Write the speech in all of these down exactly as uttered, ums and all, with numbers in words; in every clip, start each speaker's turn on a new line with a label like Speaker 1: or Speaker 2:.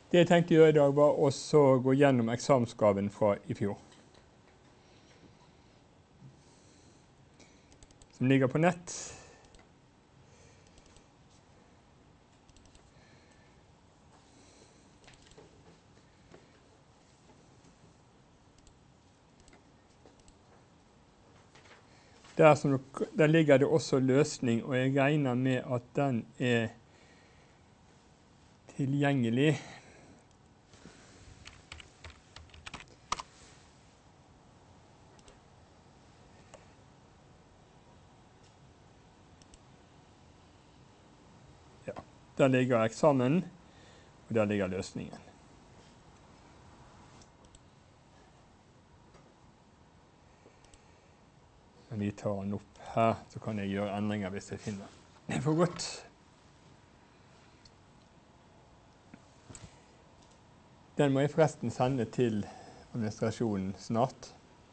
Speaker 1: Det jeg tenkte å gjøre i dag var også å gå gjennom eksamensgaven fra i fjor. Som ligger på nett. Der, som, der ligger det også løsning, og jeg regner med at den er tilgjengelig. Ja, der ligger eksamen, og der ligger løsningen. Vi tar den opp her, så kan jeg gjøre endringer hvis jeg finner det for godt. Den må jeg forresten sende til administrasjonen snart.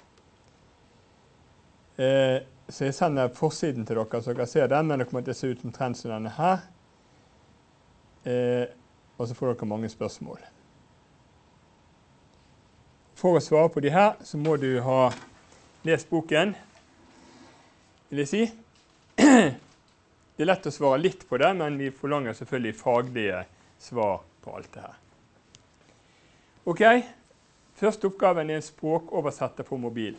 Speaker 1: Eh, så jeg sender forsiden til dere, så dere ser den, men det kommer til å se ut omtrent som denne her. Eh, og så får dere mange spørsmål. For å svare på de her, så må du ha lest boken. Vil jeg si. Det er lett å svare litt på det, men vi forlanger selvfølgelig faglige svar på alt det her. Ok, første oppgaven er en språkoversetter på mobil.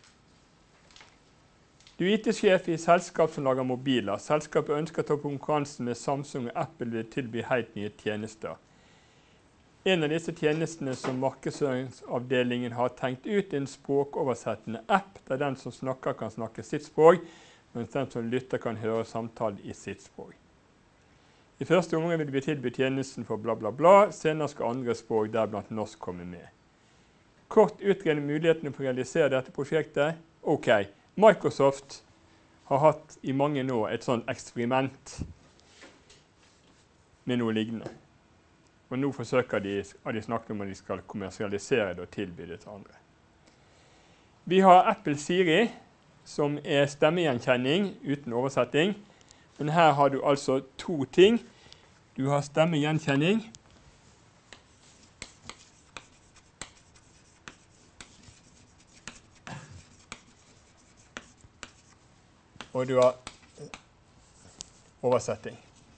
Speaker 1: Du er I T-sjef I selskap som lager mobiler. Selskapet ønsker å ta konkurransen med Samsung og Apple vil tilby helt nye tjenester. En av disse tjenestene som markedsføringsavdelingen har tenkt ut er en språkoversettende app, der den som snakker kan snakke sitt språk, mens den som lytter kan høre samtale I sitt språk. I første omgang vil vi tilby tjenesten for bla bla bla, senere skal andre språk der blant norsk komme med. Kort utrede mulighetene for å realisere dette prosjektet. Ok, Microsoft har hatt I mange år et sånt eksperiment med noe lignende. Og nå forsøker de, de snakke om at de skal kommersialisere det og tilby det til andre. Vi har Apple Siri, som er stemmegjenkjenning uten oversetting. Men her har du altså to ting. Du har stemmegjenkjenning. Og du har oversetting.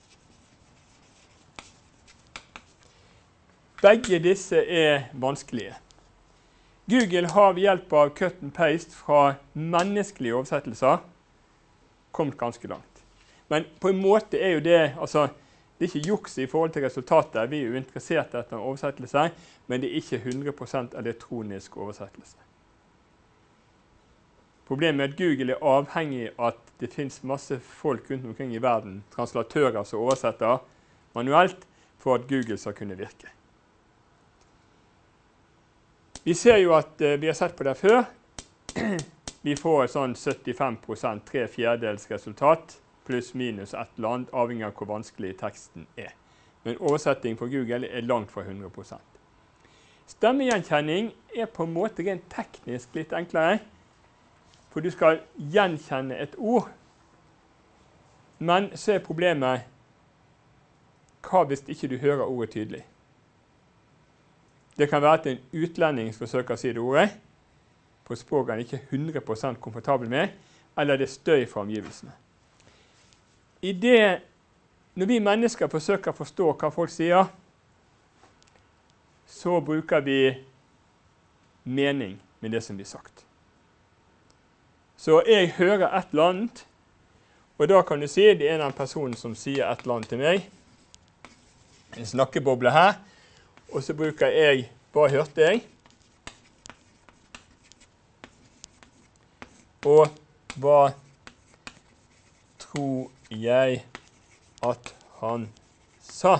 Speaker 1: Begge disse er vanskelige. Google har ved hjelp av cut and paste fra menneskelige oversettelser kommet ganske langt. Men på en måte er jo det, altså, det er ikke juks I forhold til resultatet. Vi er jo interessert etter en oversettelse, men det er ikke hundre prosent elektronisk oversettelse. Problemet er at Google er avhengig av at det finnes masse folk rundt omkring I verden, translatører som oversetter manuelt, for at Google skal kunne virke. Vi ser jo at uh, vi har sett på det før. Vi får et sånn syttifem prosent, tre fjerdedels resultat, pluss minus et eller annet, avhengig av hvor vanskelig teksten er. Men oversetting for Google er langt fra hundre prosent. Stemmegjenkjenning er på en måte rent teknisk litt enklere, for du skal gjenkjenne et ord. Men så er problemet, hva hvis ikke du hører ordet tydelig? Det kan være at en utlending forsøker å si det ordet, på språk han ikke er hundre prosent komfortabel med, eller det er støy fra omgivelsene. I det, når vi mennesker forsøker å forstå hva folk sier, så bruker vi mening med det som blir sagt. Så jeg hører et eller annet, og da kan du si det er en person som sier et eller annet til meg, en snakkeboble her, og så bruker jeg, hva hørte jeg? Og hva tror jeg at han sa?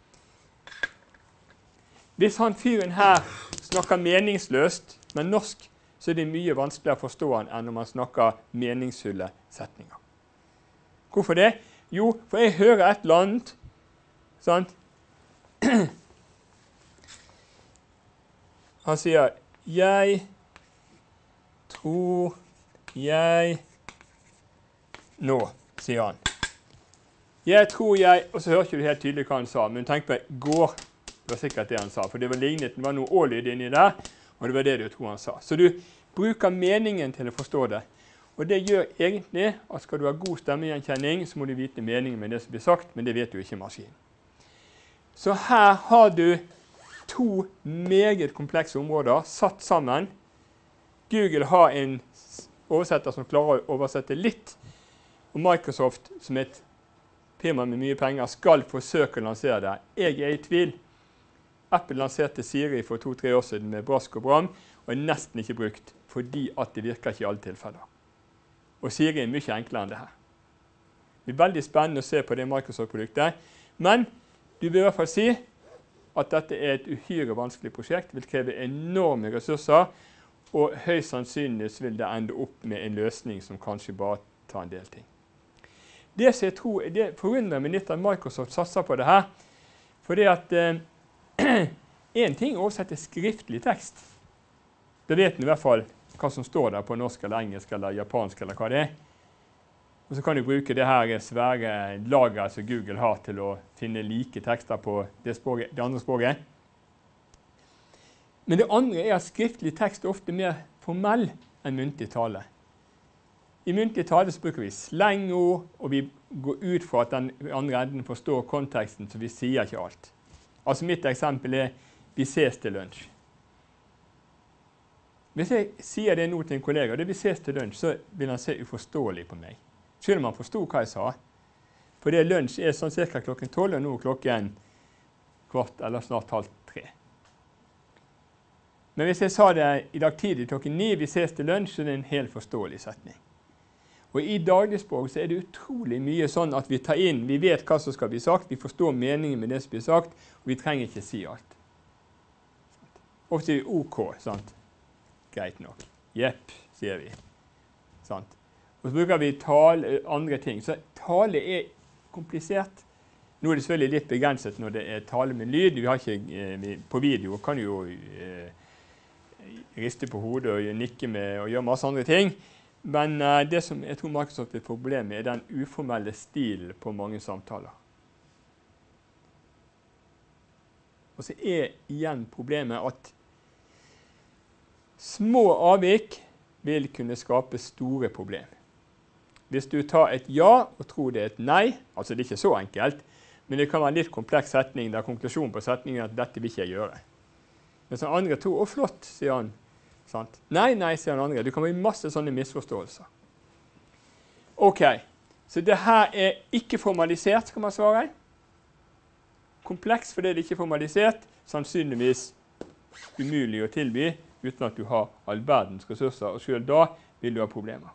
Speaker 1: Hvis han fyren her snakker meningsløst, men norsk, så er det mye vanskeligere å forstå han enn når man snakker meningsfulle setninger. Hvorfor det? Jo, for jeg hører et eller annet, sant? Han sier, jeg tror jeg nå, sier han. Jeg tror jeg, og så hører ikke du helt tydelig hva han sa, men tenk på går, Det var sikkert det han sa, for det var lignet, det var noe å-lyd inni der, og det var det du tror han sa. Så du bruker meningen til å forstå det. Og det gjør egentlig at skal du ha god stemmegjenkjenning, så må du vite meningen med det som blir sagt, men det vet du ikke i maskinen. Så her har du to meget komplekse områder satt sammen. Google har en oversetter som klarer å oversette litt, og Microsoft, som er et firma med mye penger, skal forsøke å lansere det. Jeg er i tvil. Apple lanserte Siri for to-tre år siden med brask og bram, og er nesten ikke brukt, fordi at det virker ikke i alle tilfeller. Og Siri er mye enklere enn det her. Det er veldig spennende å se på det Microsoft-produktet, men du vil i hvert fall si at dette er et uhyre vanskelig prosjekt, vil kreve enorme ressurser, og høyst sannsynlig vil det ende opp med en løsning som kanskje bare tar en del ting. Det som jeg tror, det forundrer meg litt at Microsoft satser på det her, fordi at eh, en ting er å oversette skriftlig tekst. Da vet en i hvert fall hva som står der på norsk eller engelsk eller japansk eller hva det er. Og så kan du bruke det her svære lageret som Google har til å finne like tekster på det, språket, det andre språket. Men det andre er at skriftlig tekst er ofte mer formell enn muntlig tale. I muntlig tale så bruker vi slengord, og vi går ut fra at den andre enden forstår konteksten, så vi sier ikke alt. Altså mitt eksempel er vi ses til lunsj. Hvis jeg sier det nå til en kollega, og det vi ses til lunsj, så vil han se uforståelig på meg. Selv om han forstod hva jeg sa. For det lunsj er sånn cirka klokken tolv, og nå klokken kvart eller snart halv tre. Men hvis jeg sa det i dag tidlig klokken ni, vi ses til lunsj, så er det en helt forståelig setning. Og i dagligspråk så er det utrolig mye sånn at vi tar inn, vi vet hva som skal bli sagt, vi forstår meningen med det som blir sagt, og vi trenger ikke si alt. Ofte er vi OK, sant? Greit nok. Jepp, sier vi. Sant? Og så bruker vi tale, andre ting. Så tale er komplisert. Nå er det selvfølgelig litt begrenset når det er tale med lyd. Vi har ikke, eh, vi, på video kan jo eh, riste på hodet og nikke med og gjøre masse andre ting. Men uh, det som jeg tror Microsoft er problemet med, er den uformelle stilen på mange samtaler. Og så er igjen problemet at små avvik vil kunne skape store problemer. Hvis du tar et ja og tror det er et nei, altså det er ikke så enkelt, men det kan være en litt kompleks setning der konklusjonen på setningen er at dette vil ikke jeg gjøre. Men så andre to, å flott, sier han. Sant? Nei, nei, sier han andre. Det kan være masse sånne misforståelser. Ok, så det her er ikke formalisert, skal man svare. Kompleks fordi det ikke er formalisert, sannsynligvis umulig å tilby uten at du har all verdens ressurser, og selv da vil du ha problemer.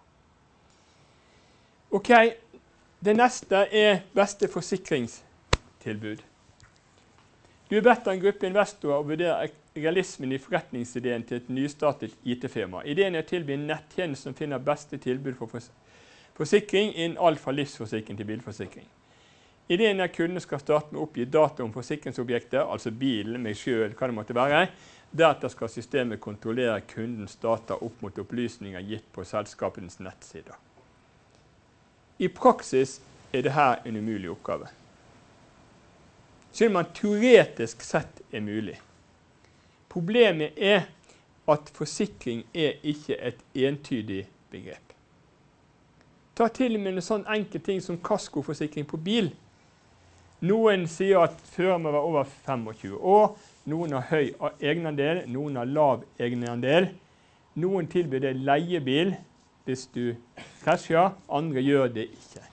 Speaker 1: Ok, det neste er beste forsikringstilbud. Du er bedt av en gruppe investorer å vurdere realismen i forretningsideen til et nystartet I T-firma. Ideen er å tilby en nettjeneste som finner beste tilbud for forsikring innen alt fra livsforsikring til bilforsikring. Ideen er at kundene skal starte med å oppgi data om forsikringsobjektet, altså bilen, meg selv, hva det måtte være. Deretter skal systemet kontrollere kundens data opp mot opplysninger gitt på selskapens nettsider. I praksis er dette en umulig oppgave. Selv om man teoretisk sett er mulig. Problemet er at forsikring er ikke et entydig begrep. Ta til og med en sånn enkel ting som kaskoforsikring på bil. Noen sier at føreren må være over tjuefem år, noen har høy egenandel, noen har lav egenandel. Noen tilbyr deg leiebil hvis du krasjer, andre gjør det ikke.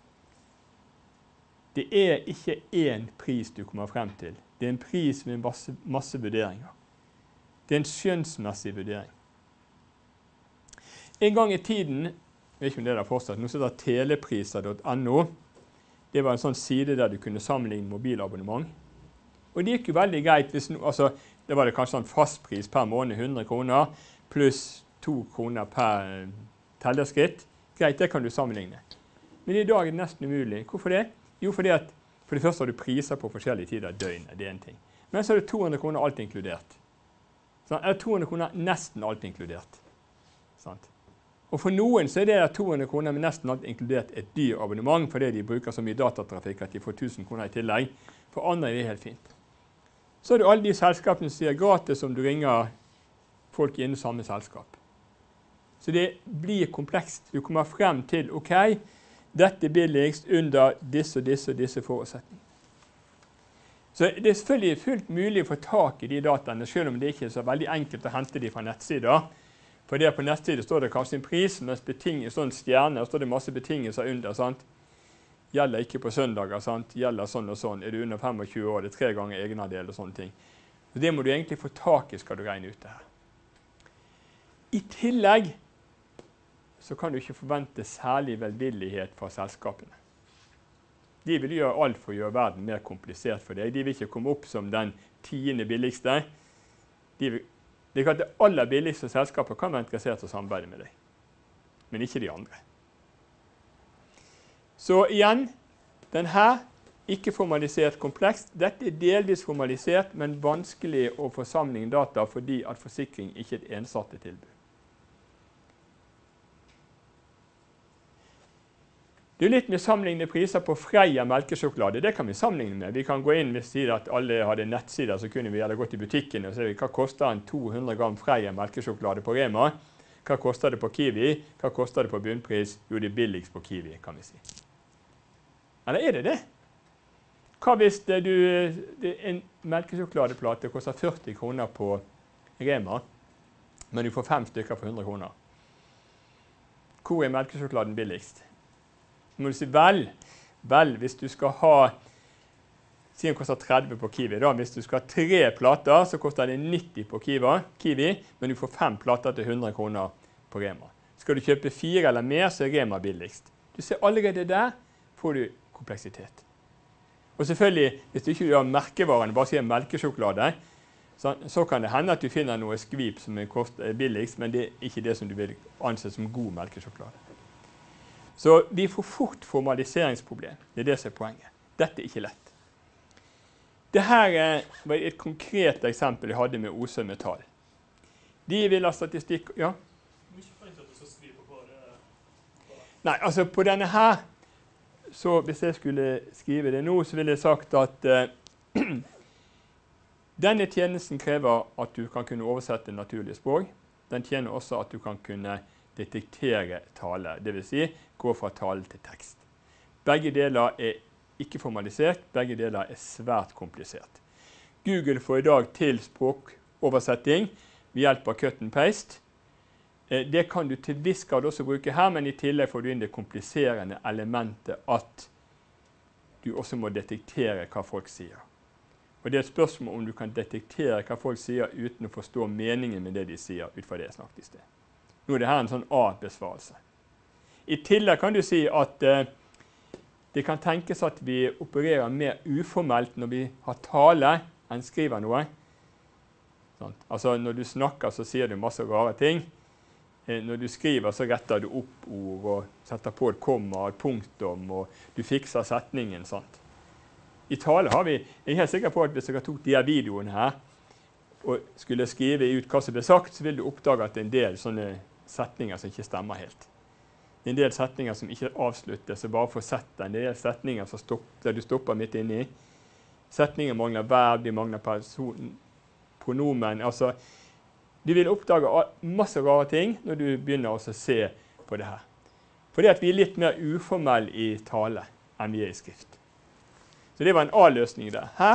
Speaker 1: Det er ikke én pris du kommer frem til. Det er en pris med masse, masse vurderinger. Det er en skjønnsmessig vurdering. En gang i tiden, jeg vet ikke om det er fortsatt, noe som heter telepriser punktum no. Det var en sånn side der du kunne sammenligne mobilabonnement. Og det gikk jo veldig greit, hvis no, altså, det var det kanskje en fastpris per måned, hundre kroner, pluss to kroner per tellerskritt. Greit, det kan du sammenligne. Men i dag er det nesten umulig. Hvorfor det? Jo, fordi at for det første har du priser på forskjellige tider av døgnet, det er en ting. Men så er det to hundre kroner alt inkludert. Sånn, er to hundre kroner nesten alt inkludert. Sant? Og for noen så er det to hundre kroner med nesten alt inkludert et dyr abonnement, fordi de bruker så mye datatrafikk at de får tusen kroner i tillegg. For andre er det helt fint. Så er det alle de selskapene som sier gratis om du ringer folk innen samme selskap. Så det blir komplekst. Du kommer frem til, ok, dette er billigst under disse og disse og disse forutsetningene. Så det er selvfølgelig fullt mulig å få tak i de dataene, selv om det ikke er så veldig enkelt å hente de fra nettsider. For der på nettsider står det kanskje en pris, mens betinget, sånn stjerne, og står det masse betingelser under, sant? Gjelder ikke på søndager, sant? Gjelder sånn og sånn. Er du under tjuefem år, det er tre ganger egenandel og sånne ting. Så det må du egentlig få tak i, skal du regne ut det her. I tillegg så kan du ikke forvente særlig velvillighet fra selskapene. De vil gjøre alt for å gjøre verden mer komplisert for deg. De vil ikke komme opp som den tiende billigste. De vil, det er at det aller billigste selskapet kan være interessert i å samarbeide med deg, men ikke de andre. Så igjen, den her, ikke formalisert komplekst. Dette er delvis formalisert, men vanskelig å få sammenligne data fordi at forsikring ikke er et ensartet tilbud. Det er litt med sammenlignende priser på Freia melkesjokolade. Det kan vi sammenligne med. Vi kan gå inn hvis vi sier at alle hadde nettsider, så kunne vi gått i butikken og se hva koster en to hundre gram Freia melkesjokolade på Rema. Hva koster det på Kiwi? Hva koster det på bunnpris? Jo, det er billigst på Kiwi, kan vi si. Eller er det det? Hva hvis det, du, det, en melkesjokoladeplate koster førti kroner på Rema, men du får fem stykker for hundre kroner? Hvor er melkesjokoladen billigst? Så må du si, vel, vel, hvis du skal ha, siden koster tretti på Kiwi, da, hvis du skal ha tre plater, så koster det nitti på Kiwi, Kiwi, men du får fem plater til hundre kroner på Rema. Skal du kjøpe fire eller mer, så er Rema billigst. Du ser allerede der, får du kompleksitet. Og selvfølgelig, hvis du ikke gjør merkevaren, bare sier melkesjokolade, så, så kan det hende at du finner noe skvip som er, kost, er billigst, men det er ikke det som du vil anse som god melkesjokolade. Så vi får fort formaliseringsproblem. Det er det som er poenget. Dette er ikke lett. Dette var et konkret eksempel jeg hadde med Osø Metall. De vil ha statistikk... Ja? Nei, altså på denne her, så hvis jeg skulle skrive det nå, så ville jeg sagt at uh, denne tjenesten krever at du kan kunne oversette naturlige språk. Den tjener også at du kan kunne detektere tale, det vil si gå fra tale til tekst. Begge deler er ikke formalisert, begge deler er svært komplisert. Google får i dag til språkoversetting ved hjelp av cut and paste. Det kan du til viss grad også bruke her, men i tillegg får du inn det kompliserende elementet at du også må detektere hva folk sier. Og det er et spørsmål om du kan detektere hva folk sier uten å forstå meningen med det de sier, ut fra det jeg snakket i sted. Nå er det her en sånn A-besvarelse. I tillegg kan du si at eh, det kan tenkes at vi opererer mer uformelt når vi har tale enn skriver noe. Sånn. Altså når du snakker så sier du masse rare ting. Eh, når du skriver så retter du opp ord og setter på et komma og et punktum og du fikser setningen. Sant? I tale har vi, jeg er helt sikker på at hvis jeg tok de her videoene her og skulle skrive ut hva som ble sagt, så vil du oppdage at det er en del sånne setninger som ikke stemmer helt. Det er en del setninger som ikke avsluttes, så bare får sett den. Det er setninger som stopper, du stopper midt inni. Setninger mangler verb, de mangler person, pronomen. Altså, du vil oppdage masse rare ting når du begynner å se på det her. Fordi at vi er litt mer uformelle i tale enn vi er i skrift. Så det var en A-løsning der. Her,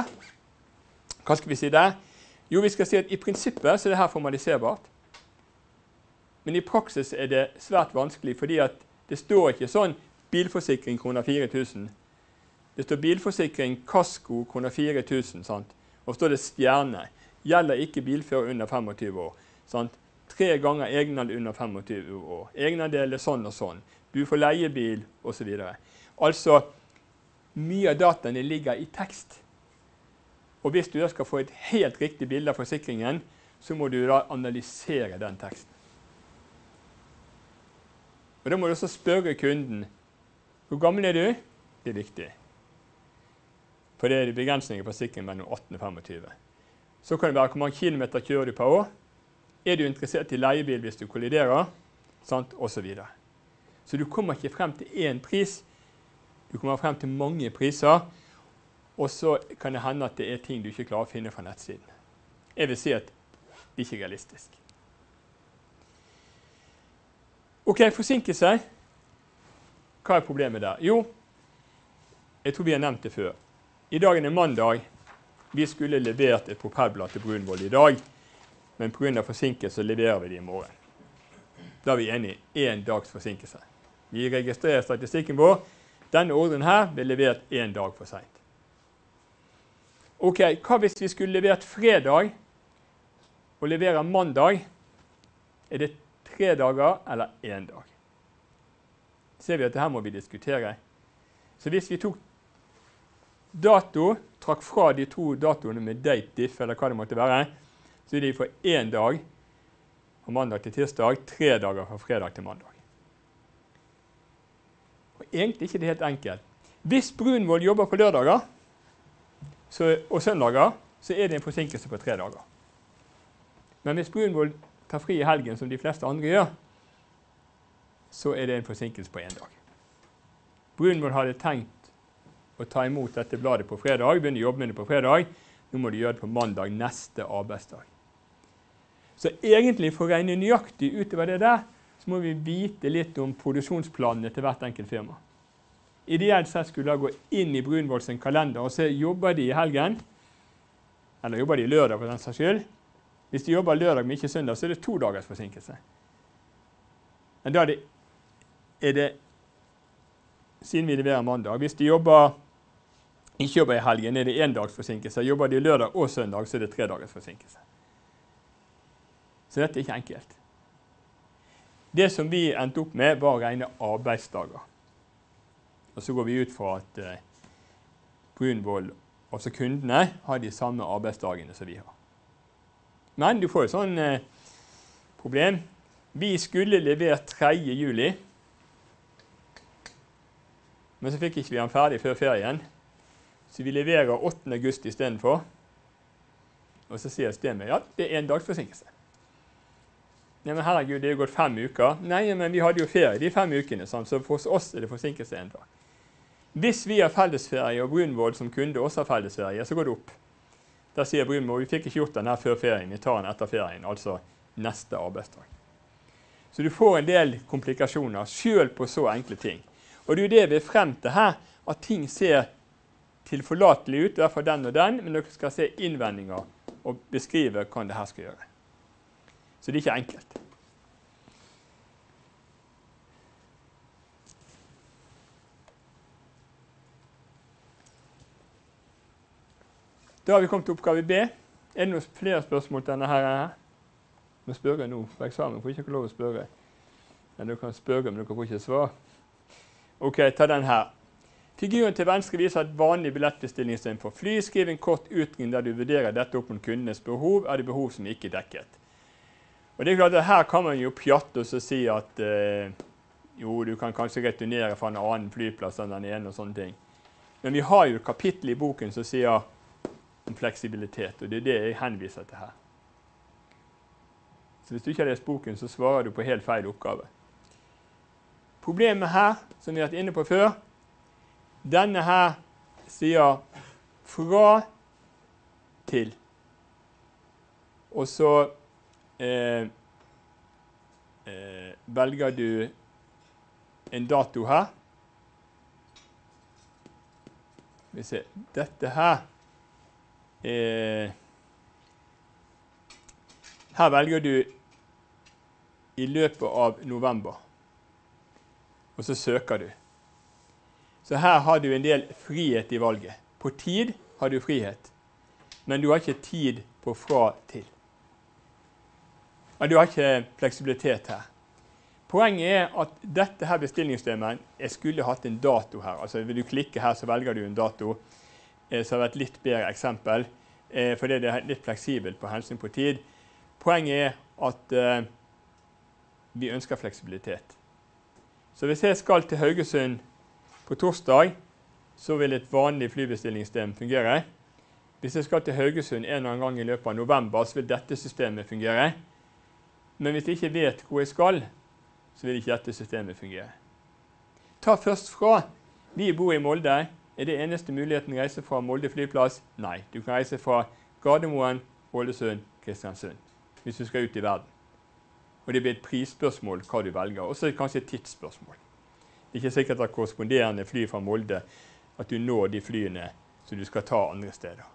Speaker 1: hva skal vi si der? Jo, vi skal si at i prinsippet så er det her formaliserbart. Men i praksis er det svært vanskelig, fordi at det står ikke sånn bilforsikring kroner fire tusen. Det står bilforsikring kasko kroner fire tusen, sant? Og så står det stjerne. Gjelder ikke bilfører under tjuefem år. Sant? Tre ganger egenandel under tjuefem år. Egenandel er sånn og sånn. Du får leiebil, og så videre. Altså, mye av dataene ligger i tekst. Og hvis du da skal få et helt riktig bilde av forsikringen, så må du da analysere den teksten. Og da må du også spørre kunden, hvor gammel er du? Det er viktig. For det er begrensninger på forsikringen mellom atten og tjuefem. Så kan det være hvor mange kilometer kjører du per år. Er du interessert i leiebil hvis du kolliderer? Sant? Og så videre. Så du kommer ikke frem til én pris. Du kommer frem til mange priser. og så kan det hende at det er ting du ikke klarer å finne fra nettsiden. Jeg vil si at det ikke er realistisk. Ok, forsinkelse. Hva er problemet der? Jo, jeg tror vi har nevnt det før. I dag er det mandag. Vi skulle levert et propellblad til Brunvoll i dag, men på grunn av forsinkelse leverer vi det i morgen. Da er vi enige i en dags forsinkelse. Vi registrerer statistikken vår. Denne ordren her ble levert en dag for sent. Ok, hva hvis vi skulle levert fredag og leverer mandag? Er det tre dager eller en dag? Ser vi at dette må vi diskutere. Så hvis vi tok dato, trakk fra de to datoene med date diff, eller hva det måtte være, så er det for en dag fra mandag til tirsdag, tre dager fra fredag til mandag. Og egentlig ikke det helt enkelt. Hvis Brunvoll jobber på lørdager så, og søndager, så er det en forsinkelse på tre dager. Men hvis Brunvoll tar fri i helgen, som de fleste andre gjør, så er det en forsinkelse på en dag. Brunvoll hadde tenkt å ta imot dette bladet på fredag, begynne å jobbe med det på fredag. Nå må de gjøre det på mandag neste arbeidsdag. Så egentlig for å regne nøyaktig utover det der, så må vi vite litt om produksjonsplanene til hvert enkelt firma. Ideelt sett skulle jeg gå inn i Brunvoll sin kalender og se, jobber de i helgen, eller jobber de lørdag for den saks skyld. Hvis de jobber lørdag, men ikke søndag, så er det to dagers forsinkelse. Men da er det, er det siden vi leverer mandag. Hvis de jobber, ikke jobber i helgen, er det en dags forsinkelse. Jobber de lørdag og søndag, så er det tre dagers forsinkelse. Så dette er ikke enkelt. Det som vi endte opp med, var å regne arbeidsdager. Og så går vi ut fra at eh, Brunvoll, altså kundene, har de samme arbeidsdagene som vi har. Men du får jo sånn eh, problem. Vi skulle levert tredje juli, men så fikk ikke vi den ferdig før ferien. Så vi leverer åttende august i stedet for. Og så sier systemet, ja, det er en dags forsinkelse. Nei, men herregud, det er jo gått fem uker. Nei, men vi hadde jo ferie de fem ukene, sånn, så for oss er det forsinkelse en dag. Hvis vi har fellesferie, og Brunvoll som kunde også har fellesferie, så går det opp. Da sier Brunvoll, vi fikk ikke gjort den her før ferien, vi tar den etter ferien, altså neste arbeidsdag. Så du får en del komplikasjoner, selv på så enkle ting. Og det er jo det vi er frem til her, at ting ser tilforlatelig ut, i hvert fall den og den, men dere skal se innvendinger og beskrive hva det her skal gjøre. Så det er ikke enkelt. Da har vi kommet til oppgave B. Er det noen flere spørsmål til denne her? Nå spør jeg nå, for eksamen får ikke lov å spørre. Men dere kan spørre, men dere får ikke svar. Ok, ta den her. Figuren til venstre viser et vanlig billettbestillingssystem for fly. Skriv en kort utring der du vurderer dette opp mot kundenes behov. Er det behov som ikke er dekket? Og det er klart at her kan man jo pjatte og så si at eh, jo, du kan kanskje returnere fra en annen flyplass enn den ene og sånne ting. Men vi har jo et kapittel i boken som sier om fleksibilitet, og det er det jeg henviser til her. Så hvis du ikke har lest boken, så svarer du på helt feil oppgave. Problemet her, som vi har vært inne på før, denne her sier fra til. Og så eh, eh, velger du en dato her. Vi ser, dette her eh, her velger du i løpet av november. Og så søker du. Så her har du en del frihet i valget. På tid har du frihet, men du har ikke tid på fra til. Og du har ikke fleksibilitet her. Poenget er at dette her bestillingssystemet, jeg skulle hatt en dato her. Altså vil du klikke her, så velger du en dato. Så har det et litt bedre eksempel, fordi det er litt fleksibelt på hensyn på tid. Poenget er at uh, vi ønsker fleksibilitet. Så hvis jeg skal til Haugesund på torsdag, så vil et vanlig flybestillingssystem fungere. Hvis jeg skal til Haugesund en eller annen gang i løpet av november, så vil dette systemet fungere. Men hvis jeg ikke vet hvor jeg skal, så vil ikke dette systemet fungere. Ta først fra. Vi bor i Molde. Er det eneste muligheten å reise fra Molde flyplass? Nei. Du kan reise fra Gardermoen, Ålesund, Kristiansund, hvis du skal ut i verden. Og det blir et prisspørsmål hva du velger. Og så er det kanskje et tidsspørsmål. Det er ikke sikkert at korresponderende fly fra Molde, at du når de flyene som du skal ta andre steder.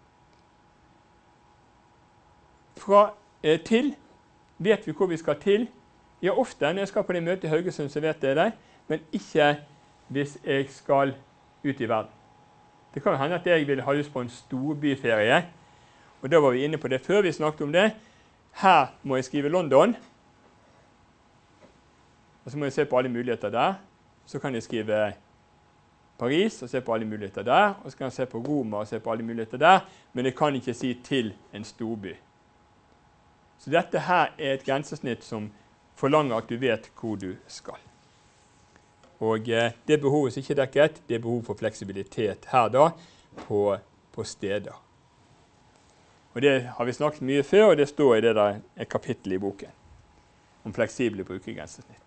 Speaker 1: Fra eh, til vet vi hvor vi skal til. Ja, ofte når jeg skal på det møtet i Haugesund, så vet jeg det, men ikke hvis jeg skal ut i verden. Det kan hende at jeg vil ha lyst på en storbyferie, og da var vi inne på det før vi snakket om det. Her må jeg skrive London, og så må jeg se på alle muligheter der. Så kan jeg skrive Paris og se på alle muligheter der, og så kan jeg se på Roma og se på alle muligheter der, men jeg kan ikke si til en storby. Så dette her er et grensesnitt som forlanger at du vet hvor du skal. Og eh, det behovet som ikke er dekket, det er behov for fleksibilitet her da, på, på steder. Og det har vi snakket mye før, og det står i det der et kapittel i boken om fleksible brukergrensesnitt.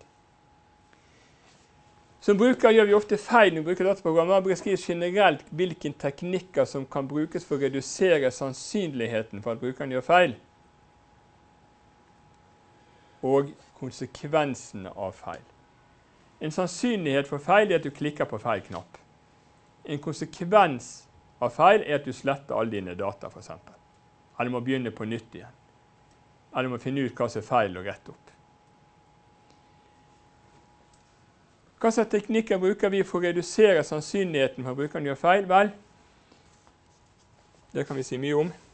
Speaker 1: Som bruker gjør vi ofte feil når vi bruker dataprogrammer. Vi beskriver generelt hvilke teknikker som kan brukes for å redusere sannsynligheten for at brukeren gjør feil, og konsekvensene av feil. En sannsynlighet for feil er at du klikker på feil knapp. En konsekvens av feil er at du sletter alle dine data, for eksempel. Eller må begynne på nytt igjen. Eller må finne ut hva som er feil og rette opp. Hva slags teknikker bruker vi for å redusere sannsynligheten for at brukeren gjør feil? Vel, det kan vi si mye om.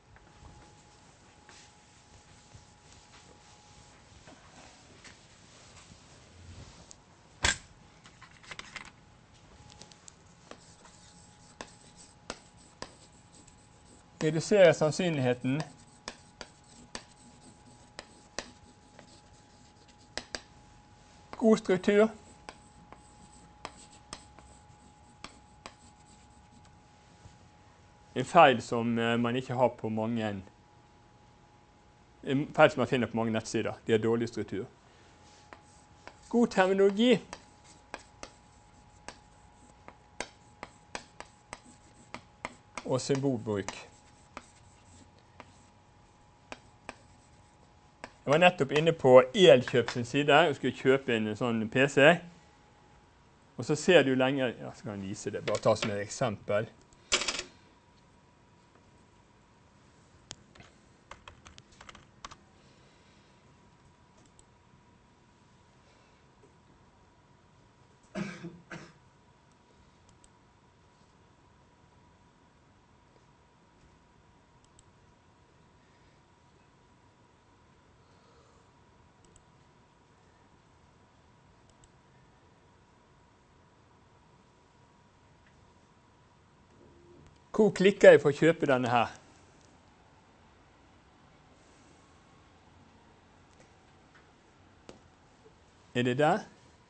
Speaker 1: Redusere sannsynligheten god struktur. En feil som man ikke har på mange en feil som man finner på mange nettsider. De har dårlig struktur. God terminologi. Og symbolbruk. Jeg var nettopp inne på Elkjøp sin side og skulle kjøpe en sånn P C. Og så ser du lenger, ja, så kan jeg vise det, bare ta som et eksempel. Hvor klikker jeg for å kjøpe denne her? Er det der?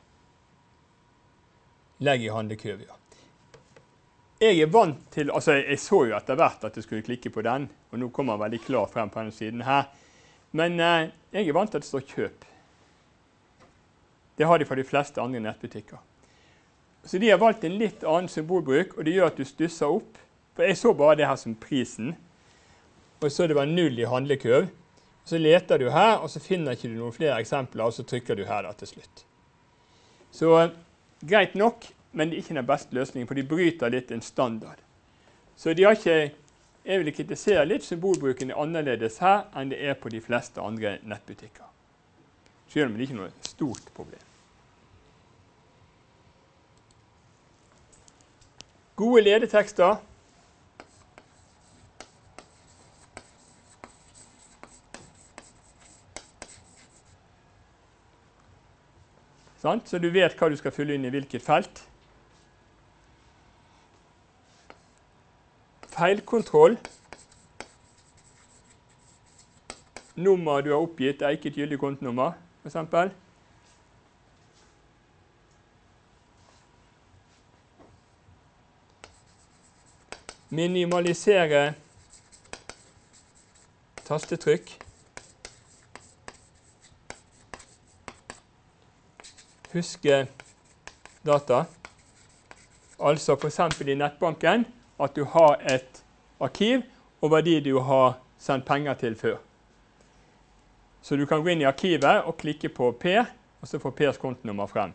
Speaker 1: Legg i handlekurv, ja. Jeg er vant til, altså jeg så jo etter hvert at jeg skulle klikke på den, og nå kommer den veldig klar frem på denne siden her. Men eh, jeg er vant til at det står kjøp. Det har de for de fleste andre nettbutikker. Så de har valgt en litt annen symbolbruk, og det gjør at du stusser opp. For jeg så bare det her som prisen, og så det var null i handlekurv. Så leter du her, og så finner ikke du noen flere eksempler, og så trykker du her da til slutt. Så greit nok, men det er ikke den beste løsningen, for de bryter litt en standard. Så de har ikke, jeg vil kritisere litt, symbolbruken er annerledes her enn det er på de fleste andre nettbutikker. Selv om det ikke er noe stort problem. Gode ledetekster. Så du vet hva du skal fylle inn i hvilket felt. Feilkontroll. Nummer du har oppgitt er ikke et gyldig kontonummer, for eksempel. Minimalisere tastetrykk. Huske data. altså for eksempel i nettbanken, at du har et arkiv over de du har sendt penger til før. Så du kan gå inn i arkivet og klikke på Per, og så får Pers kontonummer frem.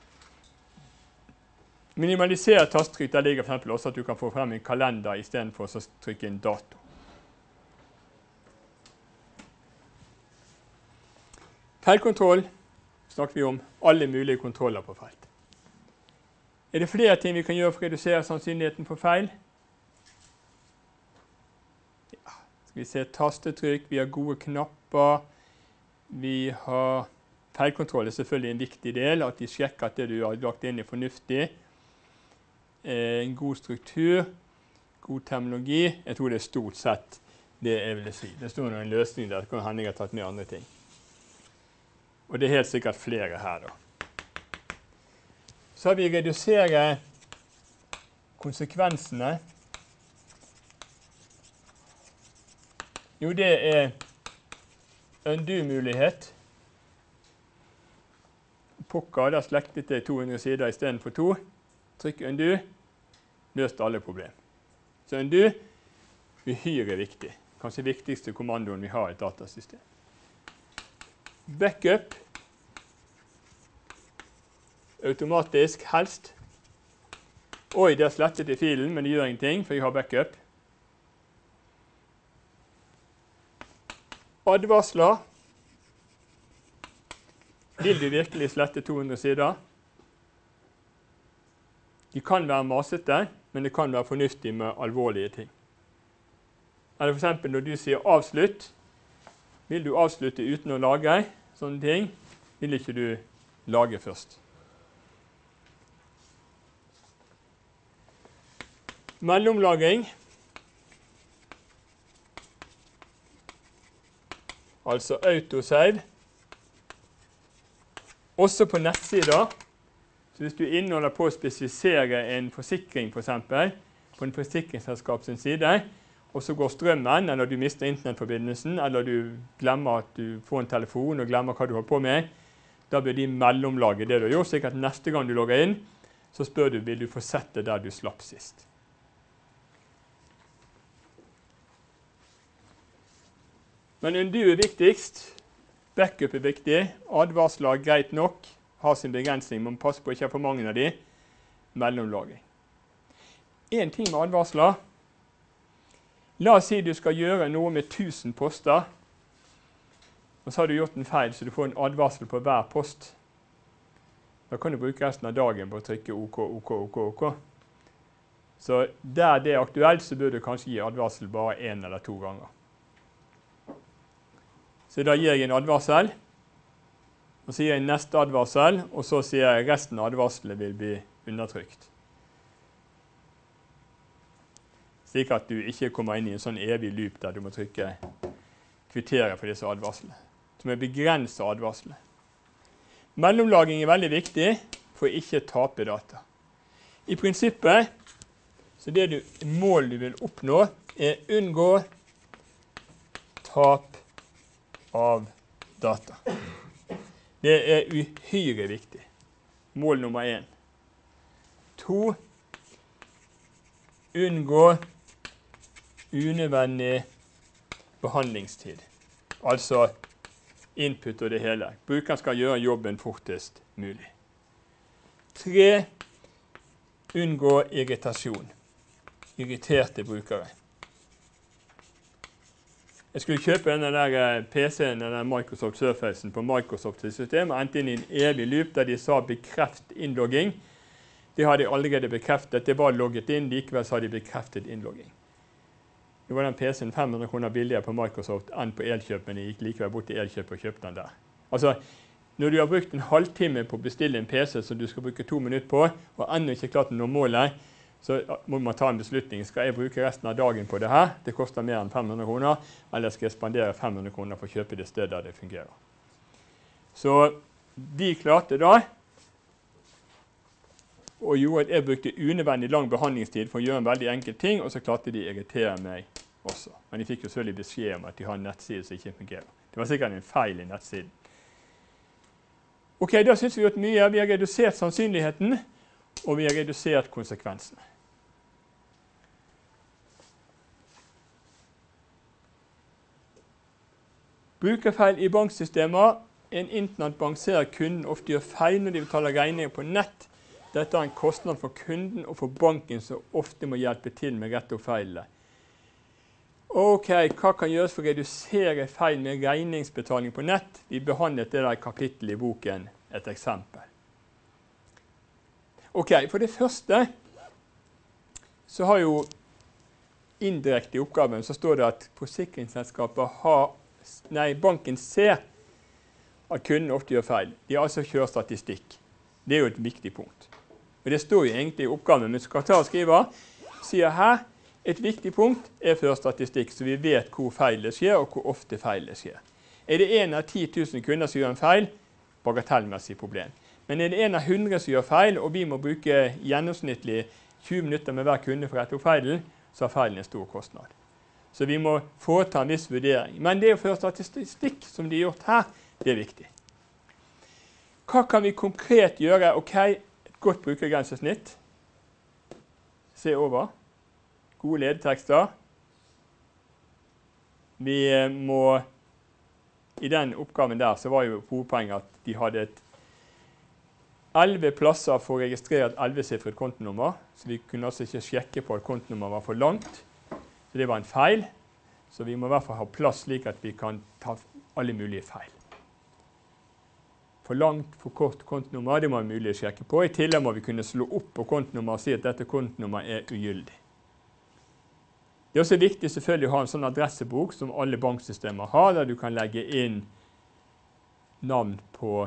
Speaker 1: Minimalisere tastetrykk, der ligger for eksempel også at du kan få frem en kalender i stedet for å trykke en dato. Feilkontroll snakker vi om alle mulige kontroller på felt. Er det flere ting vi kan gjøre for å redusere sannsynligheten for feil? Ja. Skal vi se tastetrykk, vi har gode knapper, vi har feilkontroll er selvfølgelig en viktig del, at de sjekker at det du har lagt inn er fornuftig. En god struktur, god terminologi, jeg tror det er stort sett det jeg vil si. Det står noen løsning der, det kan hende jeg har tatt med andre ting. Og det er helt sikkert flere her da. Så har vi redusere konsekvensene. Jo, det er undo-mulighet. Pokker, der slektet det to hundre sider i stedet for to. Trykk undo, løst alle problem. Så undo, uhyre viktig. Kanskje viktigste kommandoen vi har i et datasystem. Backup, automatisk, helst. Oi, det er slettet i filen, men det gjør ingenting, for jeg har backup. Advarsler. Vil du virkelig slette to hundre sider? De kan være masete, men det kan være fornuftig med alvorlige ting. Eller for eksempel når du sier avslutt, vil du avslutte uten å lage sånne ting, vil ikke du lage først. Mellomlagring. Altså autosave. Også på nettsider. Så hvis du inneholder på å spesifisere en forsikring for eksempel, på en forsikringsselskap sin side, og så går strømmen, eller du mister internettforbindelsen, eller du glemmer at du får en telefon og glemmer hva du holder på med, da bør de mellomlage det du har gjort, slik at neste gang du logger inn, så spør du, vil du få sett det der du slapp sist. Men undo er viktigst, backup er viktig, advarsler greit nok, har sin begrensning, men pass på ikke for mange av de, mellomlagring. En ting med advarsler. La oss si du skal gjøre noe med tusen poster, og så har du gjort en feil, så du får en advarsel på hver post. Da kan du bruke resten av dagen på å trykke OK, OK, OK, OK. Så der det er aktuelt, så bør du kanskje gi advarsel bare en eller to ganger. Så da gir jeg en advarsel, og så gir jeg neste advarsel, og så sier jeg resten av advarslene vil bli undertrykt. Slik at du ikke kommer inn i en sånn evig loop der du må trykke kvittere for disse advarslene, som er begrenset advarslene. Mellomlagring er veldig viktig for å ikke tape data. I prinsippet, så det du, mål du vil oppnå, er unngå tap av data. Det er uhyre viktig. Mål nummer én. To, unngå unødvendig behandlingstid. Altså input og det hele. Brukeren skal gjøre jobben fortest mulig. Tre, unngå irritasjon. Irriterte brukere. Jeg skulle kjøpe denne der P C-en, denne Microsoft Surfacen på Microsoft-systemet, og endte inn i en evig loop der de sa bekreft innlogging. Det har de allerede bekreftet. Det var logget inn, likevel så har de bekreftet innlogging. Det var den P C-en fem hundre kroner billigere på Microsoft enn på Elkjøp, men jeg gikk likevel bort til Elkjøp og kjøpte den der. Altså, når du har brukt en halvtime på å bestille en P C som du skal bruke to minutter på, og enda ikke klart å nå målet, så må man ta en beslutning. Skal jeg bruke resten av dagen på det her? Det koster mer enn fem hundre kroner, eller skal jeg spandere fem hundre kroner for å kjøpe det stedet der det fungerer? Så de klarte da, og gjorde at jeg brukte unødvendig lang behandlingstid for å gjøre en veldig enkel ting, og så klarte de å irritere meg også. Men de fikk jo selvfølgelig beskjed om at de har en nettside som ikke fungerer. Det var sikkert en feil i nettsiden. Ok, da synes vi gjort mye. Vi har redusert sannsynligheten, og vi har redusert konsekvensene. Brukerfeil i banksystemer. En internettbank ser at kunden ofte gjør feil når de betaler regninger på nett. Dette er en kostnad for kunden og for banken som ofte må hjelpe til med å rette opp feilene. Ok, hva kan gjøres for å redusere feil med regningsbetaling på nett? Vi behandlet det der kapittelet i boken, et eksempel. Ok, for det første så har jo indirekte i oppgaven så står det at forsikringsselskapet har, nei, banken ser at kunden ofte gjør feil. De altså kjører statistikk. Det er jo et viktig punkt. Og det står jo egentlig i oppgaven, men skal ta og skrive, sier her, et viktig punkt er før statistikk, så vi vet hvor feil det skjer, og hvor ofte feil det skjer. Er det en av ti tusen kunder som gjør en feil, bagatellmessig problem. Men er det en av hundre som gjør feil, og vi må bruke gjennomsnittlig tjue minutter med hver kunde for å rette opp feilen, så har feilen en stor kostnad. Så vi må foreta en viss vurdering. Men det å føre statistikk, som de har gjort her, det er viktig. Hva kan vi konkret gjøre? Ok, et godt brukergrensesnitt. Se over. Gode ledetekster. Vi må, i den oppgaven der, så var jo hovedpoenget at de hadde et elleve plasser for å registrere et elleve-siffret kontonummer, så vi kunne altså ikke sjekke på at kontonummer var for langt. Så det var en feil, så vi må i hvert fall ha plass slik at vi kan ta alle mulige feil. For langt, for kort kontonummer, det må være mulig å sjekke på. I tillegg må vi kunne slå opp på kontonummer og si at dette kontonummer er ugyldig. Det er også viktig selvfølgelig å ha en sånn adressebok som alle banksystemer har, der du kan legge inn navn på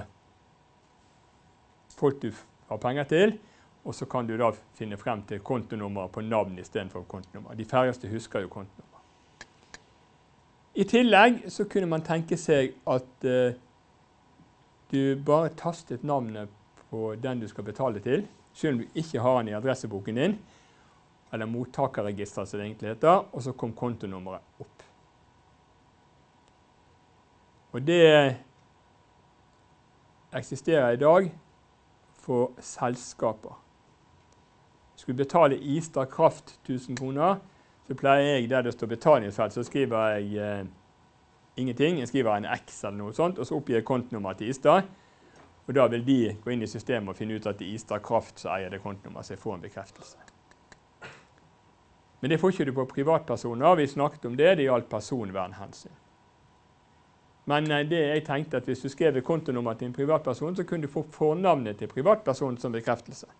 Speaker 1: folk du har penger til, og så kan du da finne frem til kontonummer på navn i stedet for kontonummer. De færreste husker jo kontonummer. I tillegg så kunne man tenke seg at uh, du bare tastet navnet på den du skal betale til, selv om du ikke har den i adresseboken din, eller mottakerregisteret som det egentlig heter, og så kom kontonummeret opp. Og det eksisterer i dag for selskaper. Skulle betale Istad Kraft tusen kroner, så pleier jeg, der det står betalingsfelt, så skriver jeg eh, ingenting. Jeg skriver en X eller noe sånt, og så oppgir jeg kontonummer til Istad. Og da vil de gå inn i systemet og finne ut at det er Istad Kraft som eier det kontonummeret, så jeg får en bekreftelse. Men det får ikke du på privatpersoner. Vi snakket om det, det gjaldt personvernhensyn. Men det jeg tenkte at hvis du skrev et kontonummer til en privatperson, så kunne du få fornavnet til privatpersonen som bekreftelse.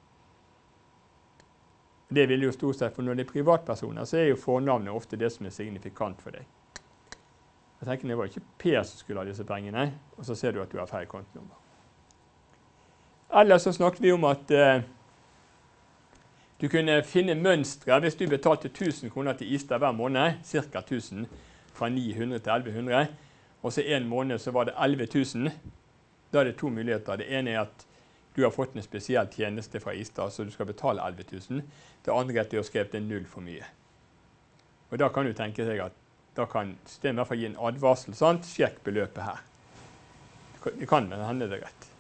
Speaker 1: Det vil jo stort sett, for når det er privatpersoner, så er jo fornavnet ofte det som er signifikant for deg. Jeg tenker, det var ikke Per som skulle ha disse pengene, og så ser du at du har feil kontonummer. Ellers så snakket vi om at eh, du kunne finne mønstre hvis du betalte tusen kroner til Istad hver måned, cirka tusen, fra ni hundre til elleve hundre, og så en måned så var det elleve tusen. Da er det to muligheter. Det ene er at du har fått en spesiell tjeneste fra Istad, så du skal betale elleve tusen. Det andre er at du har skrevet en null for mye. Og da kan du tenke deg at da kan systemet i hvert fall gi en advarsel, sant? Sjekk beløpet her. Det kan hende det rett.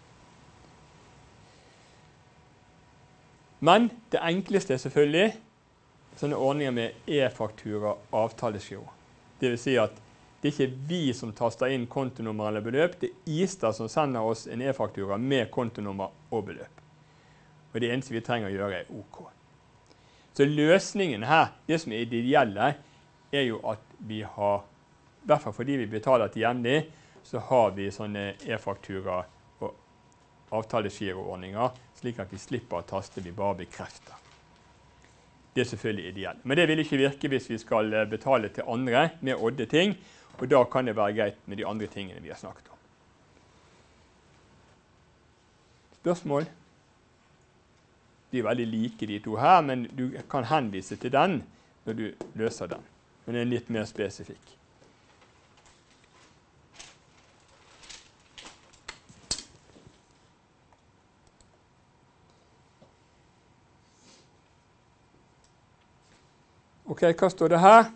Speaker 1: Men det enkleste er selvfølgelig sånne ordninger med e-faktura avtalesgiro. Det vil si at det er ikke vi som taster inn kontonummer eller beløp, det er Istad som sender oss en e-faktura med kontonummer og beløp. Og det eneste vi trenger å gjøre er OK. Så løsningen her, det som er ideelle, er jo at vi har, i hvert fall fordi vi betaler til jevnlig, så har vi sånne e-faktura og avtalegiroordninger, slik at vi slipper å taste, vi bare bekrefter. Det er selvfølgelig ideelt. Men det vil ikke virke hvis vi skal betale til andre med odde ting, og da kan det være greit med de andre tingene vi har snakket om. Spørsmål? De er veldig like de to her, men du kan henvise til den når du løser den. Men den er litt mer spesifikk. Ok, hva står det her?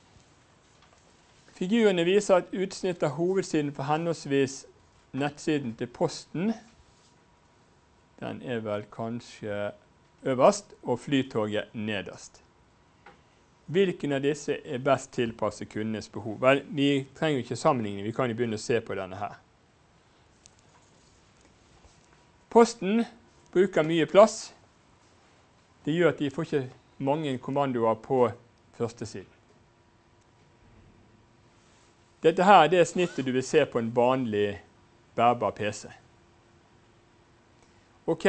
Speaker 1: Figurene viser et utsnitt av hovedsiden for henholdsvis nettsiden til posten. Den er vel kanskje øverst og flytoget nederst. Hvilken av disse er best tilpasset kundenes behov? Vel, vi trenger ikke sammenligning, vi kan jo begynne å se på denne her. Posten bruker mye plass. Det gjør at de får ikke mange kommandoer på første siden. Dette her er det snittet du vil se på en vanlig bærbar P C. Ok,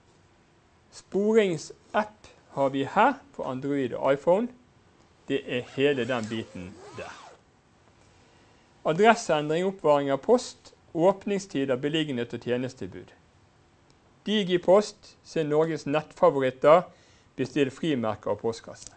Speaker 1: sporingsapp har vi her på Android og iPhone. Det er hele den biten der. Adresseendring, oppvaring av post, åpningstider, beliggenhet og tjenestetilbud. Digipost, se Norges nettfavoritter, bestill frimerker og postkasse.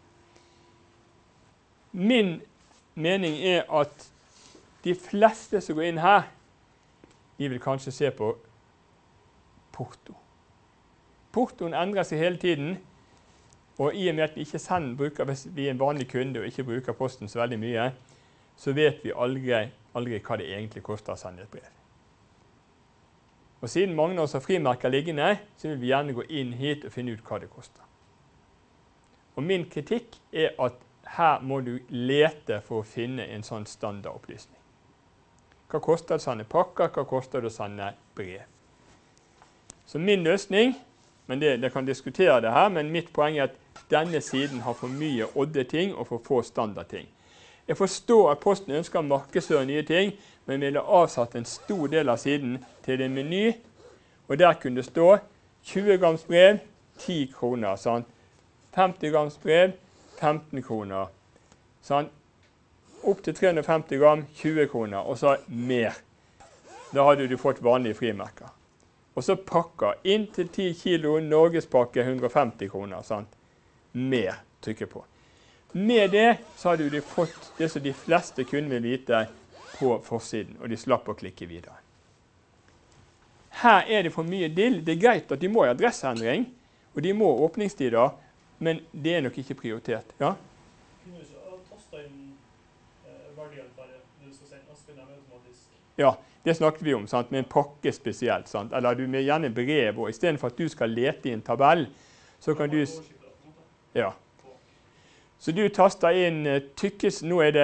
Speaker 1: Min mening er at de fleste som går inn her, de vil kanskje se på porto. Portoen endrer seg hele tiden, og i og med at vi ikke selv bruker, hvis vi er en vanlig kunde og ikke bruker posten så veldig mye, så vet vi aldri, aldri hva det egentlig koster å sende et brev. Og siden mange av oss har frimerker liggende, så vil vi gjerne gå inn hit og finne ut hva det koster. Og min kritikk er at her må du lete for å finne en sånn standardopplysning. Hva koster det å sende pakker, hva koster det å sende brev? Så min løsning, men det, det kan diskutere det her, men mitt poeng er at denne siden har for mye odde ting og for få standardting. Jeg forstår at Posten ønsker å markedsføre nye ting, men ville avsatt en stor del av siden til en meny, og der kunne det stå tjue grams brev, ti kroner, sant? femti grams brev, femten kroner, sant? Opp til tre hundre og femti gram, tjue kroner, og så mer. Da hadde du fått vanlige frimerker. Og så pakker inn til ti kilo, Norgespakke hundre og femti kroner, sant? Mer trykker på. Med det så hadde du fått det som de fleste kunne vil vite på forsiden, og de slapp å klikke videre. Her er det for mye dill. Det er greit at de må ha adresseendring, og de må ha åpningstider, men det er nok ikke prioritert. Ja?
Speaker 2: Kunne du ikke taste inn eh, verdien for det du skal sende, og spille dem automatisk?
Speaker 1: Ja, det snakket vi om, sant? Med en pakke spesielt, sant? Eller du med gjerne brev, og i stedet for at du skal lete i en tabell, så kan du... Ja. Så du taster inn uh, tykkelse, nå er det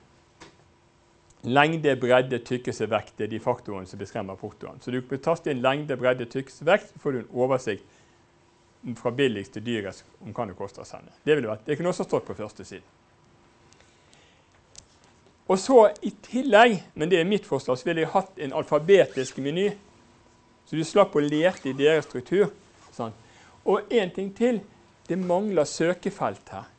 Speaker 1: lengde, bredde, tykkelse, vekt, det er de faktorene som beskremmer portoen. Så du kan taste inn lengde, bredde, tykkelse, vekt, så får du en oversikt fra billigst til dyrest om hva det koster å sende. Det ville vært, det kunne også stått på første siden. Og så i tillegg, men det er mitt forslag, så ville jeg hatt en alfabetisk meny, så du slapp å lete i deres struktur. Sånn. Og en ting til, det mangler søkefelt her.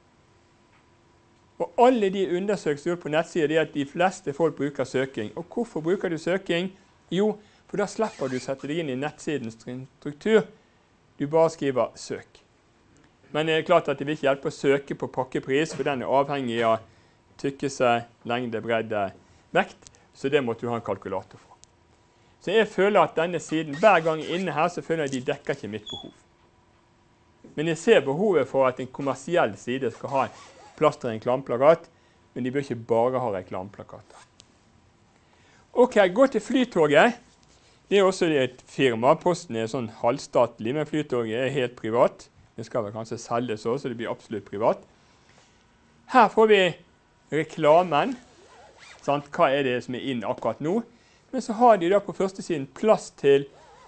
Speaker 1: Og alle de undersøkelser på nettsider er at de fleste folk bruker søking. Og hvorfor bruker du søking? Jo, for da slipper du å sette deg inn i nettsidens struktur. Du bare skriver søk. Men det er klart at det vil ikke hjelpe å søke på pakkepris, for den er avhengig av tykkelse, lengde, bredde, vekt. Så det måtte du ha en kalkulator for. Så jeg føler at denne siden, hver gang jeg er inne her, så føler jeg at de dekker ikke mitt behov. Men jeg ser behovet for at en kommersiell side skal ha plass til en reklameplakat, men de bør ikke bare ha reklameplakater. Ok, gå til Flytoget. Det er også et firma. Posten er sånn halvstatlig, men Flytoget er helt privat. Det skal vel kanskje selges også, så det blir absolutt privat. Her får vi reklamen. Sant? Hva er det som er inn akkurat nå? Men så har de da på første siden plass til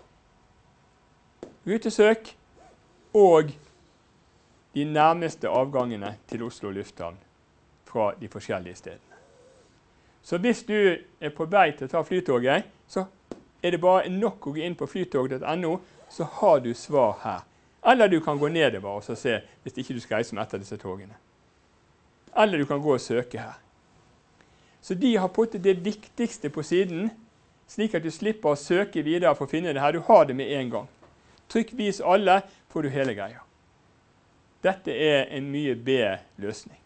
Speaker 1: rutesøk og de nærmeste avgangene til Oslo lufthavn fra de forskjellige stedene. Så hvis du er på vei til å ta Flytoget, så er det bare nok å gå inn på flytog punktum no, så har du svar her. Eller du kan gå nedover og se hvis ikke du skal reise med etter disse togene. Eller du kan gå og søke her. Så de har puttet det viktigste på siden, slik at du slipper å søke videre for å finne det her. Du har det med en gang. Trykk vis alle, får du hele greia. Dette er en mye bedre løsning.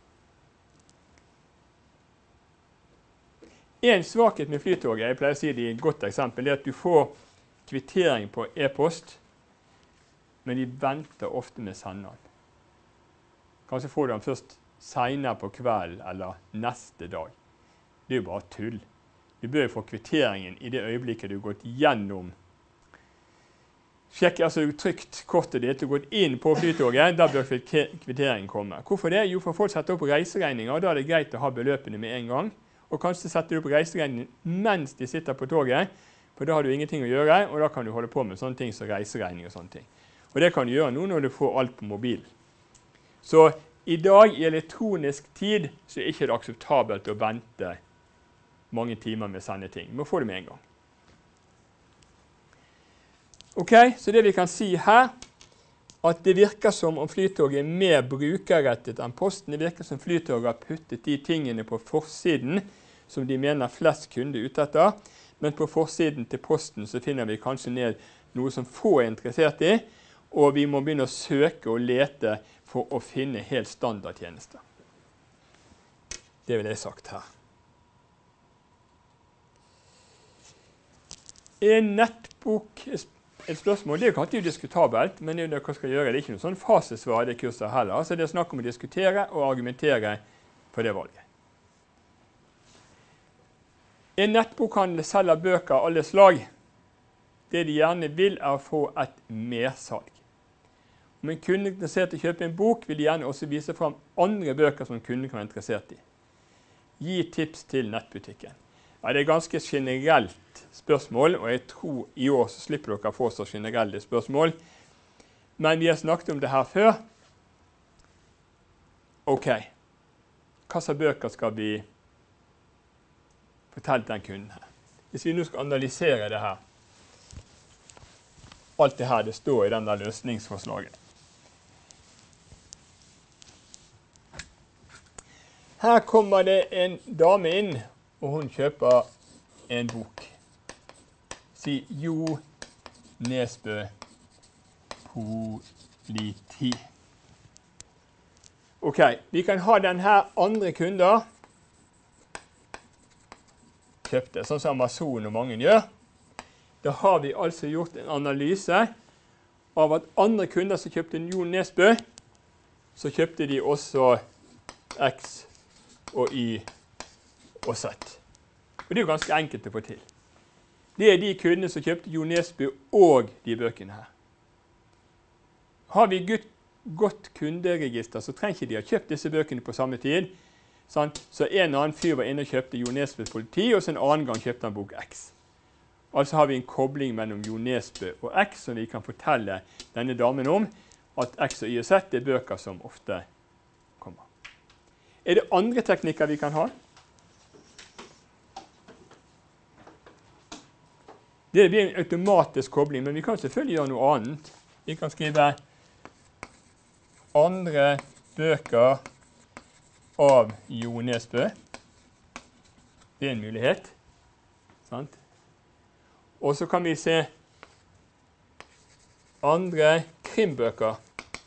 Speaker 1: En svakhet med Flytoget, jeg pleier å si det i et godt eksempel, er at du får kvittering på e-post, men de venter ofte med senderen. Kanskje får du den først senere på kvelden eller neste dag. Det er jo bare tull. Du bør få kvitteringen i det øyeblikket du har gått gjennom sjekk, altså trykt kortet ditt og gått inn på flytoget, da bør kvitteringen komme. Hvorfor det? Jo, for folk setter opp reiseregninger, og da er det greit å ha beløpene med en gang. Og kanskje setter du opp reiseregningen mens de sitter på toget, for da har du ingenting å gjøre, og da kan du holde på med sånne ting som reiseregning og sånne ting. Og det kan du gjøre nå når du får alt på mobil. Så i dag i elektronisk tid så er det ikke akseptabelt å vente mange timer med å sende ting. Du må få det med en gang. Ok, så det vi kan si her, at det virker som om Flytoget er mer brukerrettet enn Posten. Det virker som Flytoget har puttet de tingene på forsiden som de mener flest kunder ute etter. Men på forsiden til Posten så finner vi kanskje ned noe som få er interessert i, og vi må begynne å søke og lete for å finne helt standardtjenester. Det vil jeg sagt her. En nettbok et spørsmål, det er jo ikke alltid diskutabelt, men det er jo hva skal gjøre. Det er ikke noe sånn fasesvar i det kurset heller, så det er snakk om å diskutere og argumentere på det valget. En nettbokhandel selger bøker av alle slag. Det de gjerne vil er å få et mersalg. Om en kunde er interessert i å kjøpe en bok, vil de gjerne også vise frem andre bøker som kunden kan være interessert i. Gi tips til nettbutikken. Ja, det er ganske generelt spørsmål, og jeg tror i år så slipper dere å få så generelle spørsmål. Men vi har snakket om det her før. Ok, hva slags bøker skal vi fortelle den kunden her? Hvis vi nå skal analysere det her, alt det her det står i den der løsningsforslaget. Her kommer det en dame inn, og hun kjøper en bok. Si Jo Nesbø politi. Ok, vi kan ha denne andre kunder. Kjøpte, sånn som Amazon og mange gjør. Da har vi altså gjort en analyse av at andre kunder som kjøpte Jo Nesbø, så kjøpte de også X og Y og Z. Og det er jo ganske enkelt å få til. Det er de kundene som kjøpte Jo Nesbø og de bøkene her. Har vi godt, godt kunderegister, så trenger ikke de ha kjøpt disse bøkene på samme tid. Sånn? Så en annen fyr var inne og kjøpte Jo Nesbø politi, og så en annen gang kjøpte han bok X. Altså har vi en kobling mellom Jo Nesbø og X, som vi kan fortelle denne damen om, at X og Y og Z er bøker som ofte kommer. Er det andre teknikker vi kan ha? Det blir en automatisk kobling, men vi kan selvfølgelig gjøre noe annet. Vi kan skrive andre bøker av Jo Nesbø. Det er en mulighet. Sant? Og så kan vi se andre krimbøker.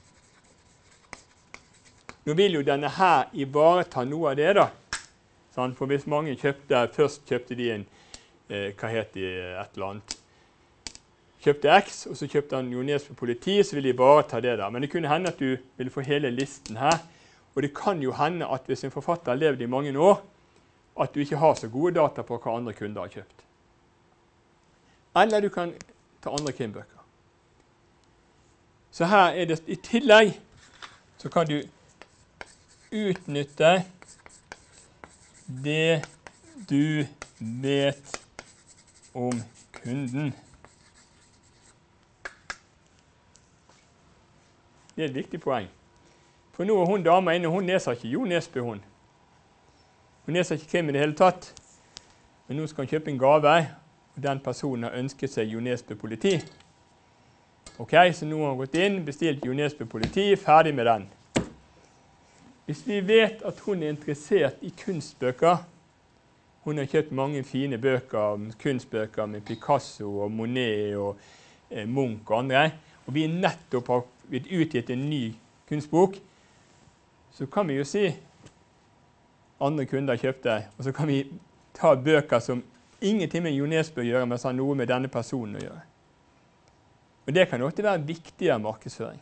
Speaker 1: Nå vil jo denne her ivareta noe av det da. Sant? For hvis mange kjøpte, først kjøpte de en Eh, hva heter de, et eller annet. Kjøpte X, og så kjøpte han Jo Nesbø politi, så vil de bare ta det der. Men det kunne hende at du ville få hele listen her. Og det kan jo hende at hvis en forfatter har levd i mange år, at du ikke har så gode data på hva andre kunder har kjøpt. Eller du kan ta andre krimbøker. Så her er det, i tillegg, så kan du utnytte det du vet om kunden. Det er et viktig poeng. For nå er hun dama inne, hun leser ikke Jo Nesbø, hun. Hun leser ikke krim i det hele tatt. Men nå skal hun kjøpe en gave, og den personen har ønsket seg Jo Nesbø politi. Ok, så nå har hun gått inn, bestilt Jo Nesbø politi, ferdig med den. Hvis vi vet at hun er interessert i kunstbøker, hun har kjøpt mange fine bøker, kunstbøker med Picasso og Monet og eh, Munch og andre, og vi nettopp har utgitt en ny kunstbok, så kan vi jo si andre kunder kjøpte, og så kan vi ta bøker som ingenting med Jo Nesbø gjør, men som har noe med denne personen å gjøre. Og det kan også være viktigere markedsføring.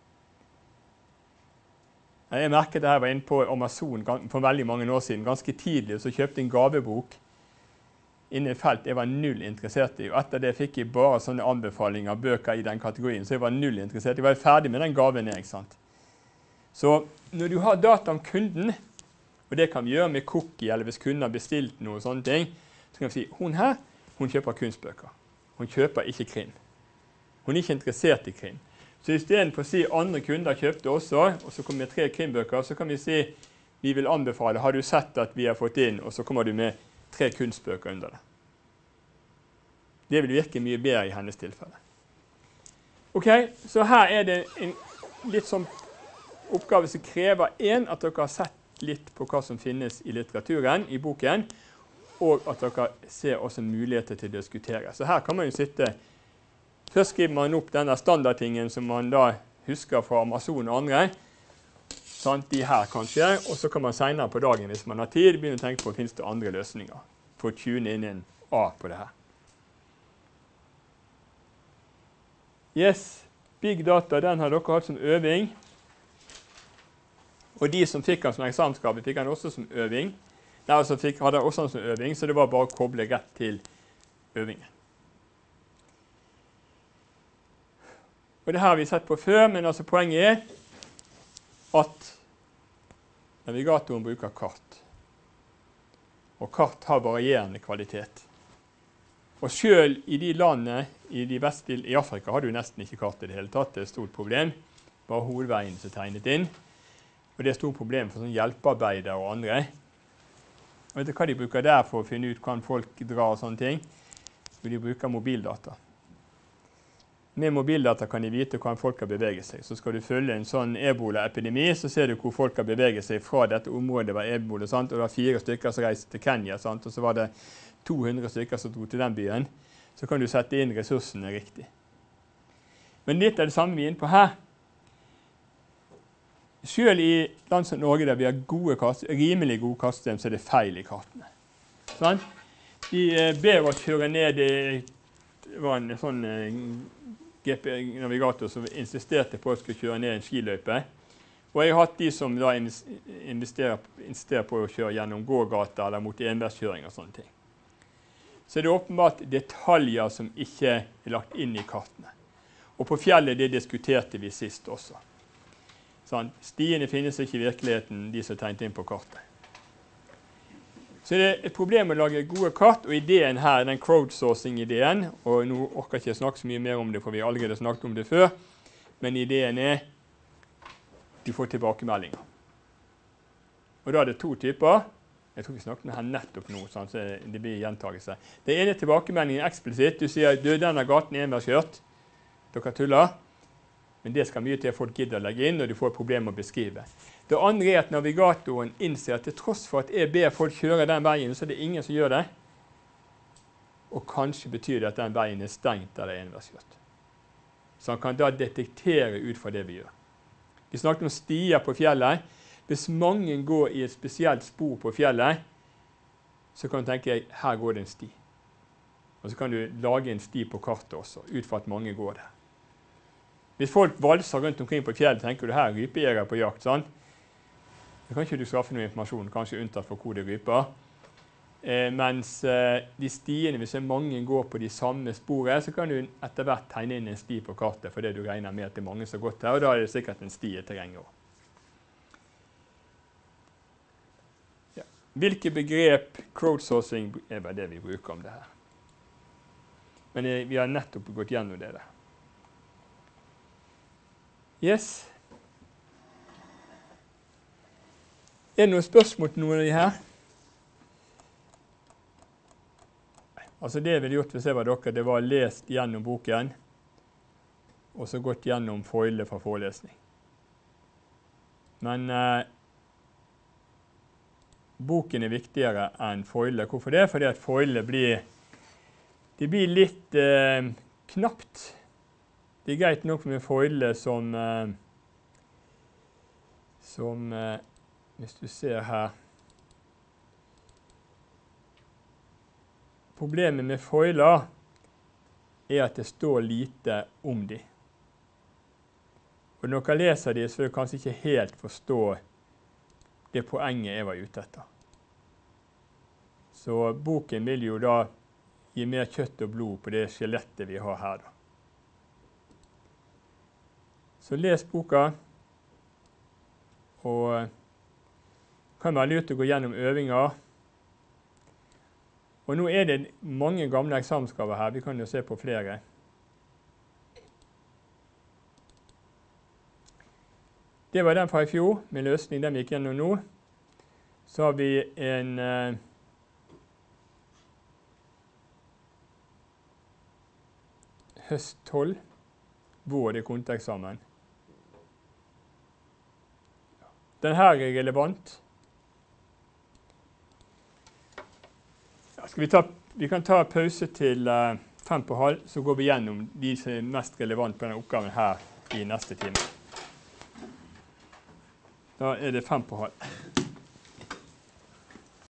Speaker 1: Jeg merket det her var inne på Amazon for veldig mange år siden, ganske tidlig, så kjøpte en gavebok inne i felt jeg var null interessert i. Og etter det fikk jeg bare sånne anbefalinger av bøker i den kategorien, så jeg var null interessert. Jeg var ferdig med den gaven, ikke sant? Så når du har data om kunden, og det kan vi gjøre med cookie, eller hvis kunden har bestilt noe og sånne ting, så kan vi si, hun her, hun kjøper kunstbøker. Hun kjøper ikke krim. Hun er ikke interessert i krim. Så i stedet for å si andre kunder kjøpte også, og så kommer tre krimbøker, så kan vi si, vi vil anbefale, har du sett at vi har fått inn, og så kommer du med tre kunstbøker under det. Det vil virke mye bedre i hennes tilfelle. Ok, så her er det en litt sånn oppgave som krever en, at dere har sett litt på hva som finnes i litteraturen, i boken, og at dere ser også muligheter til å diskutere. Så her kan man jo sitte. Først skriver man opp denne standardtingen som man da husker fra Amazon og andre. Sant, de her kanskje, og så kan man senere på dagen, hvis man har tid, begynne å tenke på, finnes det andre løsninger for å tune inn en A på det her. Yes, Big Data, den har dere hatt som øving. Og de som fikk den som eksamensgave, fikk den også som øving. Nei, altså fikk, hadde den også som øving, så det var bare å koble rett til øvingen. Og det her har vi sett på før, men altså poenget er at navigatoren bruker kart. Og kart har varierende kvalitet. Og selv i de landene, i, de vestlige, i Afrika har du nesten ikke kart i det hele tatt. Det er et stort problem. Bare hovedveien som er tegnet inn. Og det er et stort problem for sånne hjelpearbeidere og andre. Og vet du hva de bruker der for å finne ut hvordan folk drar og sånne ting? Og de bruker mobildata. Med mobildata kan de vite hvordan folk har beveget seg. Så skal du følge en sånn ebola-epidemi, så ser du hvor folk har beveget seg fra dette området var ebola, sant? Og det var fire stykker som reiste til Kenya, sant? Og så var det to hundre stykker som dro til den byen. Så kan du sette inn ressursene riktig. Men litt av det samme vi er inne på her. Selv i land som Norge, der vi har gode kart, rimelig gode kartsystem, så er det feil i kartene. Sånn? De ber oss kjøre ned, det var en sånn G P-navigator som insisterte på å skulle kjøre ned en skiløype. Og jeg har hatt de som da investerer, investerer på å kjøre gjennom gågata eller mot enveiskjøring og sånne ting. Så det er åpenbart detaljer som ikke er lagt inn i kartene. Og på fjellet, det diskuterte vi sist også. Sånn, stiene finnes ikke i virkeligheten, de som er tegnet inn på kartet. Så det er et problem å lage gode kart, og ideen her, den crowdsourcing-ideen, og nå orker jeg ikke snakke så mye mer om det, for vi har allerede snakket om det før, men ideen er du får tilbakemeldinger. Og da er det to typer. Jeg tror vi snakket med her nettopp nå, sånn, så det blir gjentagelse. Det ene tilbakemeldingen er eksplisitt. Du sier, du, denne gaten er enveiskjørt. Dere tuller. Men det skal mye til at folk gidder å legge inn, og du får et problem å beskrive. Det andre er at navigatoren innser at til tross for at jeg ber folk kjøre den veien, så er det ingen som gjør det. Og kanskje betyr det at den veien er stengt eller enveiskjørt. Så han kan da detektere ut fra det vi gjør. Vi snakket om stier på fjellet. Hvis mange går i et spesielt spor på fjellet, så kan du tenke, her går det en sti. Og så kan du lage en sti på kartet også, ut fra at mange går der. Hvis folk valser rundt omkring på fjellet, tenker du her rypejeger på jakt, sant? Da kan ikke du skaffe noe informasjon, kanskje unntatt for hvor det ryper. Eh, mens eh, de stiene, hvis mange går på de samme sporene, så kan du etter hvert tegne inn en sti på kartet, fordi du regner med at det er mange som har gått her, og da er det sikkert en sti i terrenget også. Ja. Hvilke begrep crowdsourcing er bare det vi bruker om det her? Men eh, vi har nettopp gått gjennom det der. Yes. Er det noen spørsmål til noen av de her? Altså det jeg ville gjort hvis jeg var dere, det var lest gjennom boken, og så gått gjennom foile fra forelesning. Men eh, boken er viktigere enn foile. Hvorfor det? Fordi at foile blir, det blir litt eh, knapt. Det er greit nok med foile som, eh, som eh, hvis du ser her. Problemet med foiler er at det står lite om de. Og når dere leser de, så vil dere kanskje ikke helt forstå det poenget jeg var ute etter. Så boken vil jo da gi mer kjøtt og blod på det skjelettet vi har her. Da. Så les boka, og kan være lurt å gå gjennom øvinger. Og nå er det mange gamle eksamensgaver her, vi kan jo se på flere. Det var den fra i fjor, med løsning den vi gikk gjennom nå. Så har vi en eh, høst tolv, vår det konteeksamen. Den her er relevant. Ja, skal vi, ta, vi kan ta pause til eh, fem på halv, så går vi gjennom de som er mest relevant på denne oppgaven her i neste time. Da er det fem på halv.